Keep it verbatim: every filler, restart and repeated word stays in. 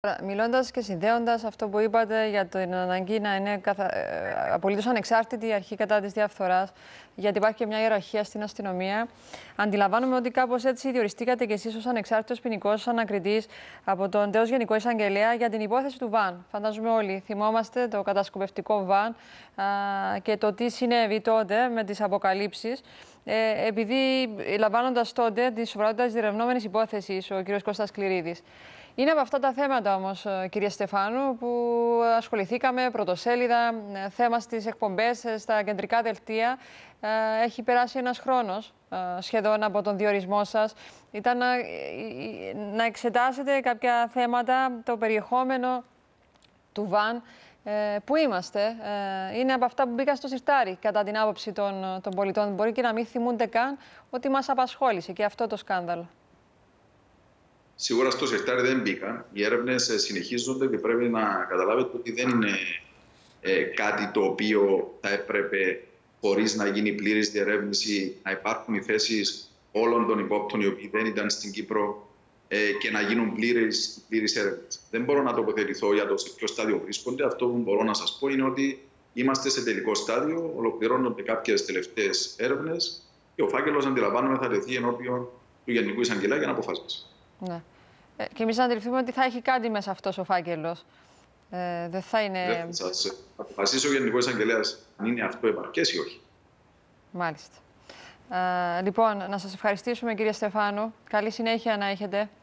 Μιλώντας και συνδέοντας αυτό που είπατε για την αναγκή να είναι καθα... απολύτως ανεξάρτητη η αρχή κατά της διαφθοράς, γιατί υπάρχει και μια ιεραρχία στην αστυνομία, αντιλαμβάνομαι ότι κάπως έτσι διοριστήκατε κι εσείς ως ανεξάρτητος ποινικός ανακριτής από τον τέος Γενικό Εισαγγελέα για την υπόθεση του Βαν. Φαντάζομαι όλοι θυμόμαστε το κατασκοπευτικό Βαν α, και το τι συνέβη τότε με τις αποκαλύψεις. Ε, επειδή λαμβάνοντας τότε τη σοβαρότητα της διερευνόμενης υπόθεσης ο κ. Κώστας Κληρίδης. Είναι από αυτά τα θέματα όμως, κυρία Στεφάνου, που ασχοληθήκαμε, πρωτοσέλιδα, θέμα στις εκπομπές, στα κεντρικά δελτία. Έχει περάσει ένας χρόνος σχεδόν από τον διορισμό σας. Ήταν να, να εξετάσετε κάποια θέματα, το περιεχόμενο του Βαν. Πού είμαστε, είναι από αυτά που μπήκαν στο συρτάρι κατά την άποψη των, των πολιτών. Μπορεί και να μην θυμούνται καν ότι μας απασχόλησε και αυτό το σκάνδαλο. Σίγουρα στο συρτάρι δεν μπήκαν. Οι έρευνες συνεχίζονται και πρέπει να καταλάβετε ότι δεν είναι ε, κάτι το οποίο θα έπρεπε, χωρίς να γίνει πλήρης διερεύνηση, να υπάρχουν οι θέσεις όλων των υπόπτων οι οποίοι δεν ήταν στην Κύπρο ε, και να γίνουν πλήρες, πλήρες έρευνες. Δεν μπορώ να τοποθετηθώ για το σε ποιο στάδιο βρίσκονται. Αυτό που μπορώ να σας πω είναι ότι είμαστε σε τελικό στάδιο, ολοκληρώνονται κάποιες τελευταίες έρευνες και ο φάκελος, αντιλαμβάνομαι, θα τεθεί ενώπιον του Γενικού Εισαγγελέα για να αποφασίσει. Ναι. Ε, και εμείς να αντιληφθούμε ότι θα έχει κάτι μέσα αυτός ο φάκελος. Ε, δεν θα είναι... Δεν θα σας αποφασίσει ο Γενικός Εισαγγελέας αν είναι αυτό επαρκές ή όχι. Μάλιστα. Ε, λοιπόν, να σας ευχαριστήσουμε, κύριε Στεφάνου. Καλή συνέχεια να έχετε.